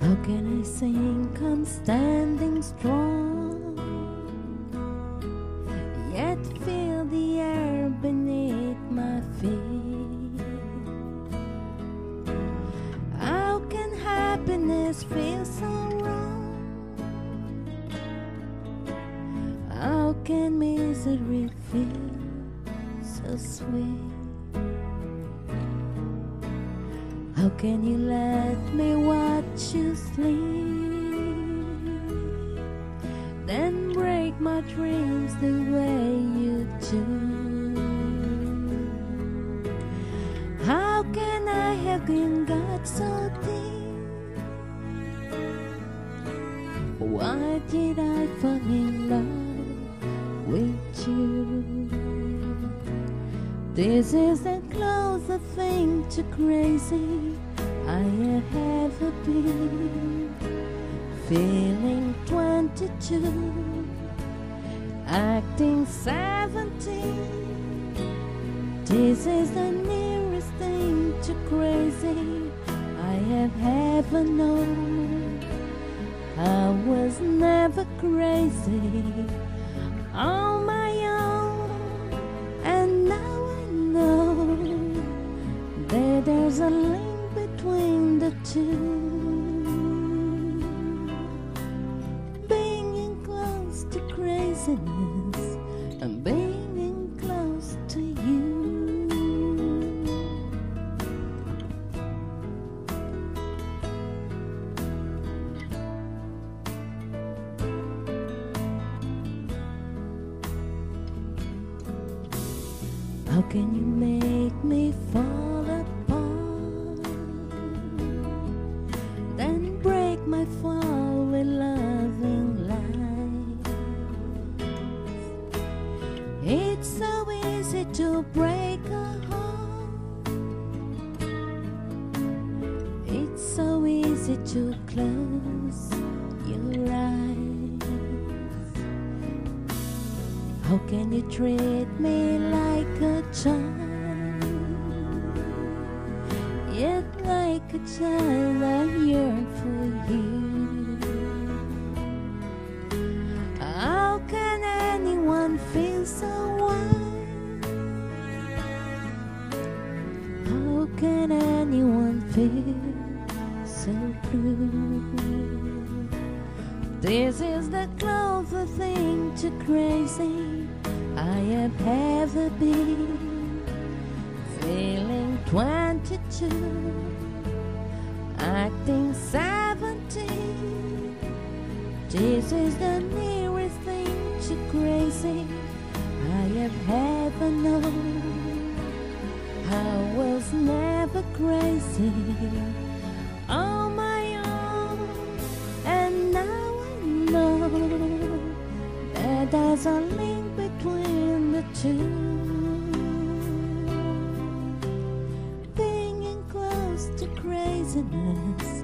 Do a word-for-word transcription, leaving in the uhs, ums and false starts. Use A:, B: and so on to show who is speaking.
A: How can I sink? I'm standing strong, yet feel the air beneath my feet. How can happiness feel so wrong? How can misery feel so sweet? How can you let me watch you sleep, then break my dreams the way you do? How can I have been God so deep? Why did I fall in love with you? This is the closest thing to crazy I have ever been. Feeling twenty-two, acting seventeen. This is the nearest thing to crazy I have ever known. I was never crazy on my own, and now I know that there's a link between the two. Being close to craziness and being close to you. How can you make me fall apart, then break my fall with loving lies? It's so easy to break a heart. It's so easy to close your eyes. How can you treat me like a child, yet like a child I yearn for you? How can anyone feel so wild? How can anyone feel so blue? This is the closest thing to crazy I have ever been. Feeling twenty-two, acting seventeen. This is the nearest thing to crazy I have ever known. I was never crazy on my own, and now I know that there's a link between the two. Being close to craziness